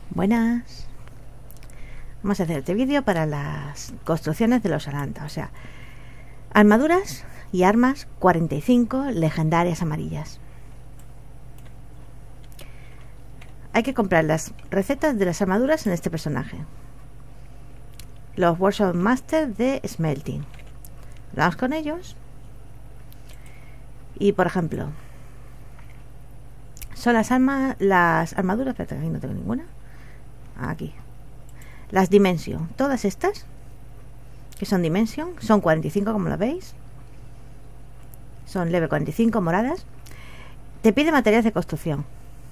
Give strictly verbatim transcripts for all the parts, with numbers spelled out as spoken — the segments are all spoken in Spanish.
Buenas. Vamos a hacer este vídeo para las construcciones de los Ananta, o sea, armaduras y armas cuarenta y cinco legendarias amarillas. Hay que comprar las recetas de las armaduras en este personaje. Los Workshop Master de Smelting. Vamos con ellos. Y por ejemplo, son las armas, las armaduras, espérate, aquí no tengo ninguna. Aquí. Las Dimension. Todas estas, que son Dimension, son cuarenta y cinco como la veis. Son level cuarenta y cinco, moradas. Te pide materiales de construcción.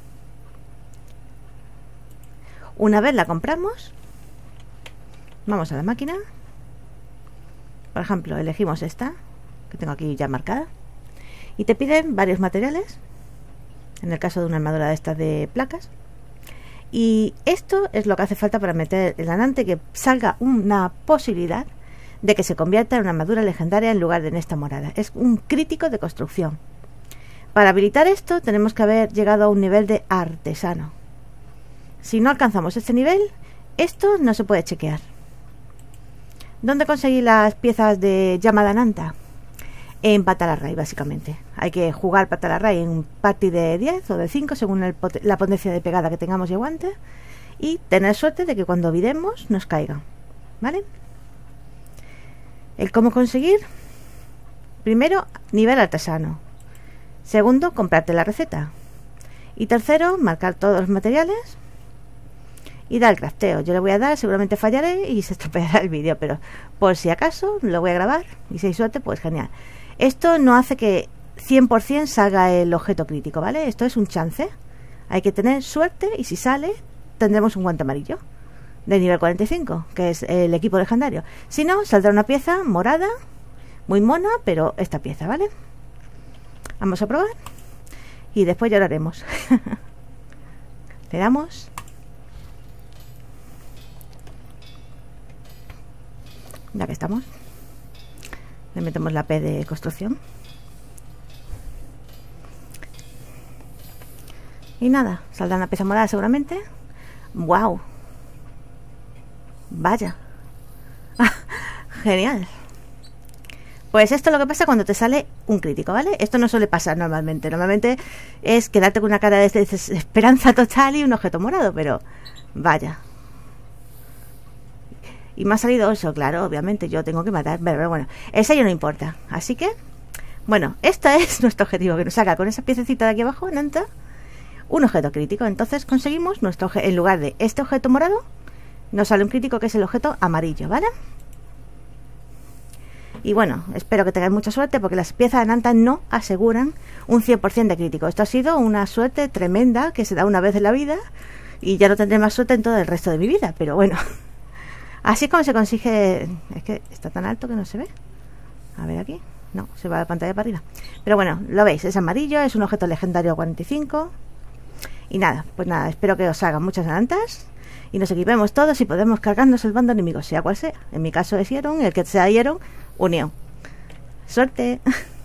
Una vez la compramos, vamos a la máquina. Por ejemplo, elegimos esta, que tengo aquí ya marcada. Y te piden varios materiales. En el caso de una armadura de estas de placas. Y esto es lo que hace falta para meter el Ananta, que salga una posibilidad de que se convierta en una armadura legendaria en lugar de en esta morada. Es un crítico de construcción. Para habilitar esto tenemos que haber llegado a un nivel de artesano. Si no alcanzamos este nivel, esto no se puede chequear. ¿Dónde conseguí las piezas de llama de Ananta? En Patalarray, básicamente. Hay que jugar Patalarray en un party de diez o de cinco, según el pot la potencia de pegada que tengamos y aguante. Y tener suerte de que cuando viremos nos caiga. ¿Vale? El cómo conseguir. Primero, nivel artesano. Segundo, comprarte la receta. Y tercero, marcar todos los materiales. Y dar el crafteo. Yo le voy a dar, seguramente fallaré y se estropeará el vídeo, pero por si acaso lo voy a grabar. Y si hay suerte, pues genial. Esto no hace que cien por cien salga el objeto crítico, ¿vale? Esto es un chance. Hay que tener suerte y si sale, tendremos un guante amarillo de nivel cuarenta y cinco, que es el equipo legendario. Si no, saldrá una pieza morada, muy mona, pero esta pieza, ¿vale? Vamos a probar y después lloraremos. Le damos. Ya que estamos. Le metemos la P de construcción. Y nada, saldrá una pieza morada seguramente. ¡Wow! Vaya. Genial. Pues esto es lo que pasa cuando te sale un crítico, ¿vale? Esto no suele pasar normalmente. Normalmente es quedarte con una cara de desesperanza total y un objeto morado, pero vaya. Y me ha salido eso, claro, obviamente yo tengo que matar, pero bueno, ese ya no importa. Así que, bueno, este es nuestro objetivo, que nos saca con esa piececita de aquí abajo, Ananta, un objeto crítico. Entonces conseguimos, nuestro en lugar de este objeto morado, nos sale un crítico que es el objeto amarillo, ¿vale? Y bueno, espero que tengáis mucha suerte, porque las piezas de Ananta no aseguran un cien por cien de crítico. Esto ha sido una suerte tremenda que se da una vez en la vida, y ya no tendré más suerte en todo el resto de mi vida, pero bueno. Así es como se consigue. Es que está tan alto que no se ve. A ver aquí. No, se va la pantalla para arriba. Pero bueno, lo veis, es amarillo, es un objeto legendario cuarenta y cinco. Y nada, pues nada, espero que os hagan muchas Anantas y nos equipemos todos y podemos cargarnos el bando enemigo, sea cual sea. En mi caso es Hieron, el que sea Hieron, unión. Suerte.